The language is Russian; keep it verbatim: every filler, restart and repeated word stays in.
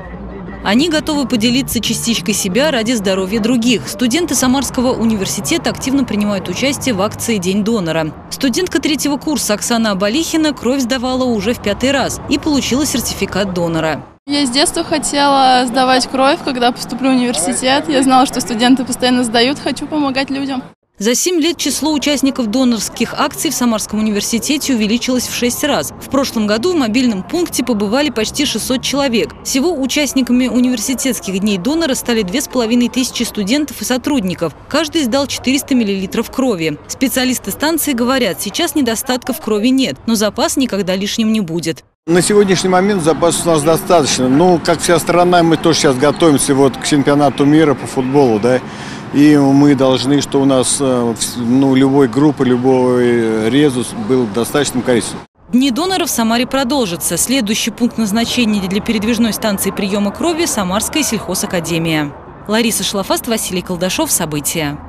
Они готовы поделиться частичкой себя ради здоровья других. Студенты Самарского университета активно принимают участие в акции «День донора». Студентка третьего курса Оксана Абалихина кровь сдавала уже в пятый раз и получила сертификат донора. Я с детства хотела сдавать кровь, когда поступлю в университет. Я знала, что студенты постоянно сдают, хочу помогать людям. За семь лет число участников донорских акций в Самарском университете увеличилось в шесть раз. В прошлом году в мобильном пункте побывали почти шестьсот человек. Всего участниками университетских дней донора стали две с половиной тысячи студентов и сотрудников. Каждый сдал четыреста миллилитров крови. Специалисты станции говорят, сейчас недостатков крови нет, но запас никогда лишним не будет. На сегодняшний момент запасов у нас достаточно. Ну, как вся страна, мы тоже сейчас готовимся вот к чемпионату мира по футболу, да. И мы должны, что у нас ну, любой группы, любой резус был в достаточном количестве. Дни доноров в Самаре продолжатся. Следующий пункт назначения для передвижной станции приема крови – Самарская сельхозакадемия. Лариса Шлафаст, Василий Колдашов. События.